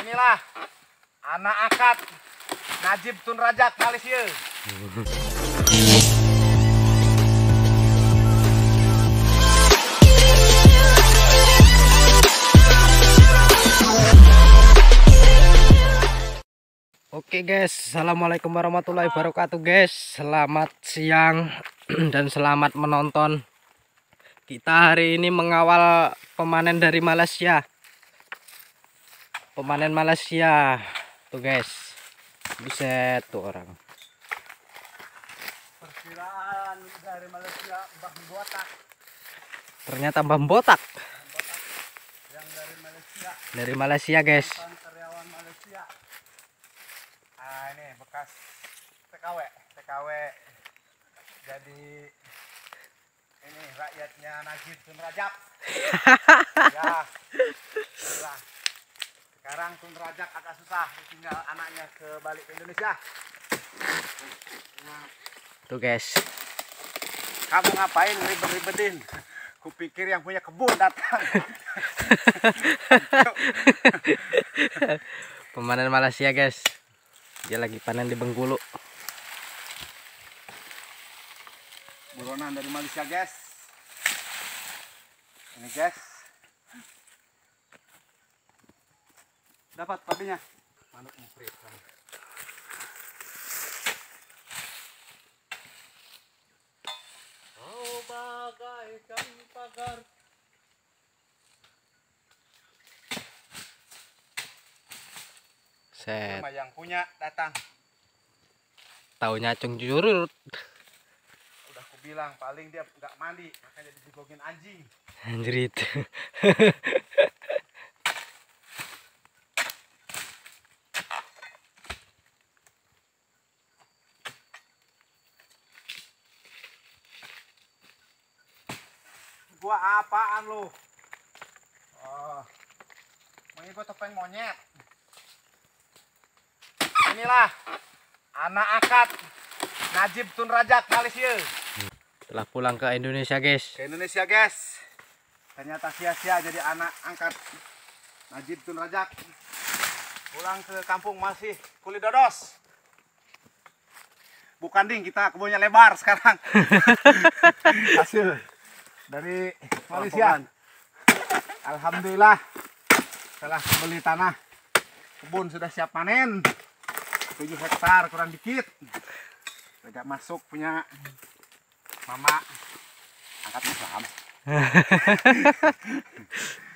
Inilah anak akad Najib Tun Rajak Malaysia. Oke guys, assalamualaikum warahmatullahi wabarakatuh guys. Selamat siang dan selamat menonton. Kita hari ini mengawal pemanen dari Malaysia. Pemanen Malaysia tuh guys. Buset tuh orang. Perkiraan dari Malaysia Mbah Botak. Ternyata Mbah Botak. Yang dari Malaysia. Dari Malaysia guys. Karyawan Malaysia. Nah, ini bekas TKW. Jadi ini rakyatnya Najib Tun Rajak. Ya. Inilah. Sekarang Tun Rajak agak susah tinggal anaknya balik ke Indonesia. Nah, Tuh guys. kamu ngapain ribet-ribetin? Kupikir yang punya kebun datang. Pemanen Malaysia guys. Dia lagi panen di Bengkulu. Buronan dari Malaysia guys. Ini guys. Dapat pabinya. Manuk mumprit. Oh bagaikan pagar. Set. Cuma yang punya datang. Taunya cung jurut. Udah aku bilang paling dia nggak mandi, makanya digogin anjing. Anjrit. Gua apaan lu? Oh, mengikut topeng monyet. Inilah anak akad Najib Tun Rajak Malaysia. Setelah pulang ke Indonesia guys. Ke Indonesia guys. Ternyata sia-sia jadi anak angkat Najib Tun Rajak. Pulang ke kampung masih kulit dodos. Bukan ding, kita kebunnya lebar sekarang. Hasil dari Malaysia. Alhamdulillah setelah beli tanah, kebun sudah siap panen. 7 hektar kurang dikit. Tidak masuk punya mama angkat Islam.